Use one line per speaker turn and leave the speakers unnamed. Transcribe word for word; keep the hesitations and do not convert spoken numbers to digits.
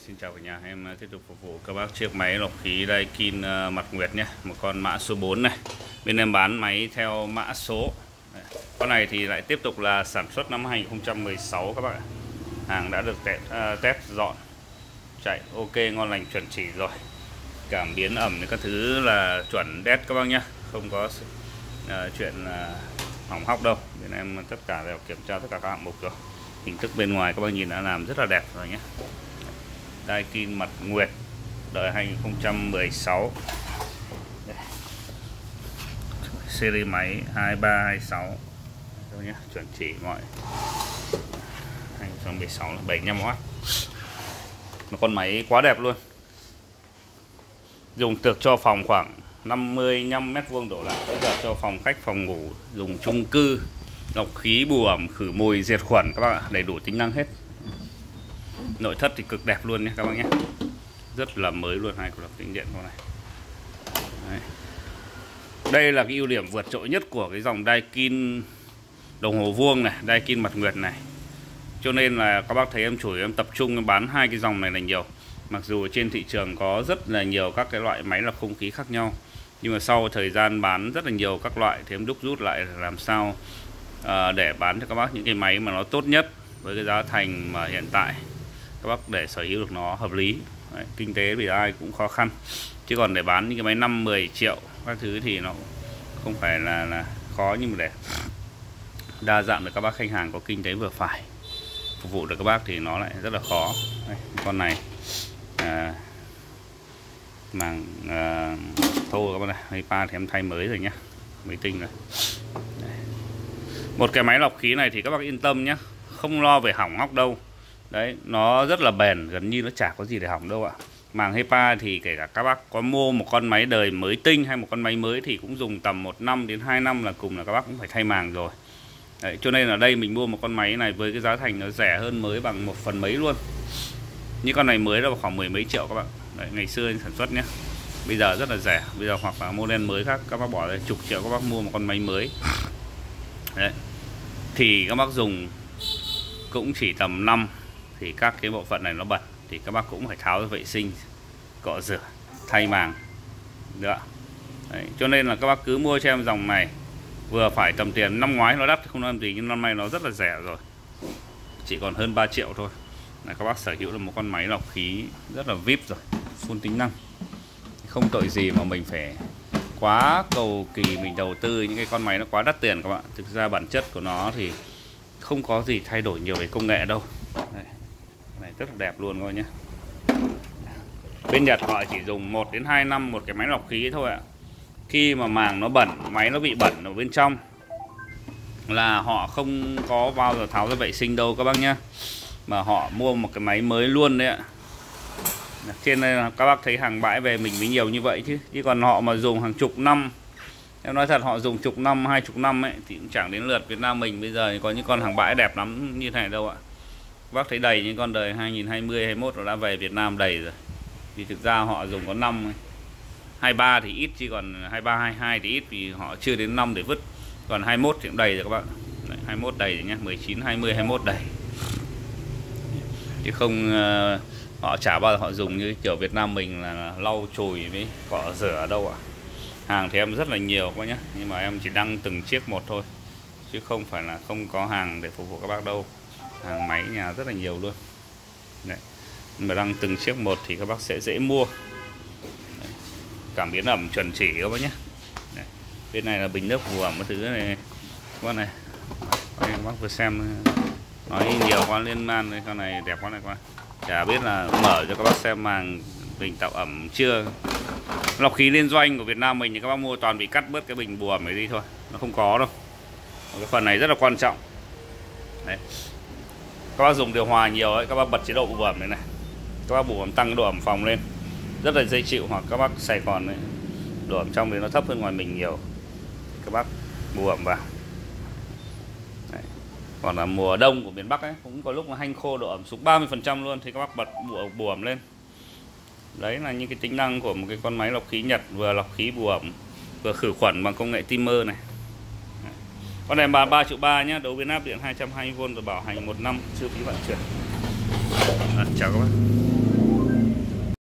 Xin chào cả nhà, em tiếp tục phục vụ các bác chiếc máy lọc khí Daikin mặt nguyệt nhé. Một con mã số bốn này. Bên em bán máy theo mã số. Con này thì lại tiếp tục là sản xuất năm hai nghìn không trăm mười sáu các bạn. Hàng đã được test, uh, test dọn, chạy ok, ngon lành, chuẩn chỉ rồi. Cảm biến ẩm các thứ là chuẩn đét các bác nhé. Không có uh, chuyện uh, hỏng hóc đâu. Bên em tất cả đều kiểm tra tất cả các hạng mục rồi. Hình thức bên ngoài các bác nhìn đã làm rất là đẹp rồi nhé. Daikin mặt nguyệt đời hai nghìn không trăm mười sáu. Đây. Series máy hai ba hai sáu đâu nhé, chuẩn chỉ mọi hai nghìn không trăm mười sáu là bảy mươi lăm oát. Một con máy quá đẹp luôn. Dùng được cho phòng khoảng năm mươi lăm mét vuông đổ lại, bây giờ cho phòng khách, phòng ngủ, dùng chung cư, lọc khí, bù ẩm, khử mùi, diệt khuẩn các bạn ạ, đầy đủ tính năng hết. Nội thất thì cực đẹp luôn nhé các bác nhé, rất là mới luôn, hai cục lọc tĩnh điện con này. Đấy. Đây là cái ưu điểm vượt trội nhất của cái dòng Daikin đồng hồ vuông này, Daikin mặt nguyệt này. Cho nên là các bác thấy em chủ yếu em tập trung em bán hai cái dòng này là nhiều. Mặc dù trên thị trường có rất là nhiều các cái loại máy lọc không khí khác nhau, nhưng mà sau thời gian bán rất là nhiều các loại thì em đúc rút lại làm sao à, để bán cho các bác những cái máy mà nó tốt nhất với cái giá thành mà hiện tại các bác để sở hữu được nó hợp lý. Đấy, kinh tế vì ai cũng khó khăn, chứ còn để bán những cái máy năm mười triệu các thứ thì nó không phải là, là khó, nhưng mà để đa dạng được các bác khách hàng có kinh tế vừa phải phục vụ được các bác thì nó lại rất là khó. Đây, con này à, màng à, thô các bác này, Hypa thì em thay mới rồi nhá, mới tinh rồi. Đây. Một cái máy lọc khí này thì các bác yên tâm nhé, không lo về hỏng hóc đâu. Đấy, nó rất là bền, gần như nó chả có gì để hỏng đâu ạ. Màng Hypa thì kể cả các bác có mua một con máy đời mới tinh hay một con máy mới thì cũng dùng tầm một năm đến hai năm là cùng là các bác cũng phải thay màng rồi. Đấy, cho nên ở đây mình mua một con máy này với cái giá thành nó rẻ hơn mới bằng một phần mấy luôn. Như con này mới là khoảng mười mấy triệu các bạn. Đấy, ngày xưa sản xuất nhé, bây giờ rất là rẻ. Bây giờ hoặc là model mới khác các bác bỏ ra chục triệu các bác mua một con máy mới. Đấy, thì các bác dùng cũng chỉ tầm năm thì các cái bộ phận này nó bẩn thì các bác cũng phải tháo ra vệ sinh, cọ rửa, thay màng được. Đấy, cho nên là các bác cứ mua cho em dòng này vừa phải tầm tiền. Năm ngoái nó đắt không làm gì, nhưng năm nay nó rất là rẻ rồi, chỉ còn hơn ba triệu thôi là các bác sở hữu được một con máy lọc khí rất là vip rồi, full tính năng. Không tội gì mà mình phải quá cầu kỳ mình đầu tư những cái con máy nó quá đắt tiền các bạn. Thực ra bản chất của nó thì không có gì thay đổi nhiều về công nghệ đâu. Đây, này rất là đẹp luôn coi nhé. Bên Nhật họ chỉ dùng một đến hai năm một cái máy lọc khí thôi ạ. Khi mà màng nó bẩn, máy nó bị bẩn ở bên trong là họ không có bao giờ tháo ra vệ sinh đâu các bác nhé, mà họ mua một cái máy mới luôn đấy ạ. Trên đây là các bác thấy hàng bãi về mình mới nhiều như vậy chứ, chứ còn họ mà dùng hàng chục năm, em nói thật, họ dùng chục năm, hai chục năm ấy thì cũng chẳng đến lượt Việt Nam mình. Bây giờ có những con hàng bãi đẹp lắm như thế này đâu ạ. Bác thấy đầy những con đời hai nghìn không trăm hai mươi, hai mươi mốt nó đã về Việt Nam đầy rồi. Vì thực ra họ dùng có năm, hai ba thì ít, chứ còn hai ba, hai hai thì ít vì họ chưa đến năm để vứt. Còn hai mốt thì cũng đầy rồi các bạn. Đấy, hai mốt đầy rồi nhé, mười chín, hai mươi, hai mốt đầy. Chứ không uh, họ chả bao giờ họ dùng như kiểu Việt Nam mình là lau chùi với cọ rửa đâu ạ. Hàng thì em rất là nhiều quá nhé, nhưng mà em chỉ đăng từng chiếc một thôi, chứ không phải là không có hàng để phục vụ các bác đâu. Hàng máy nhà rất là nhiều luôn. Đấy, mà đăng từng chiếc một thì các bác sẽ dễ mua. Đấy, cảm biến ẩm chuẩn chỉ các bác nhé. Đấy, bên này là bình nước bù ẩm cái thứ này các bác này. Đây, các bác vừa xem nói nhiều quá liên man đây, con này đẹp quá này các bác. Chả biết là mở cho các bác xem màng bình tạo ẩm chưa. Lọc khí liên doanh của Việt Nam mình thì các bác mua toàn bị cắt bớt cái bình bù ẩm này đi thôi, nó không có đâu. Cái phần này rất là quan trọng. Đấy, các bác dùng điều hòa nhiều ấy, các bác bật chế độ bù ẩm này này, các bác bù ẩm tăng cái độ ẩm phòng lên rất là dễ chịu, hoặc các bác Sài Gòn ấy, độ ẩm trong đấy nó thấp hơn ngoài mình nhiều, các bác bù ẩm vào. Đấy, còn là mùa đông của miền Bắc ấy cũng có lúc là hanh khô, độ ẩm xuống ba mươi phần trăm luôn thì các bác bật bù, bù ẩm lên. Đấy là những cái tính năng của một cái con máy lọc khí Nhật, vừa lọc khí bù ẩm vừa khử khuẩn bằng công nghệ timer này. Con này bán ba triệu ba nhé, đấu biến áp điện hai trăm hai mươi vôn và bảo hành một năm, chưa phí vận chuyển. À, chào các bác.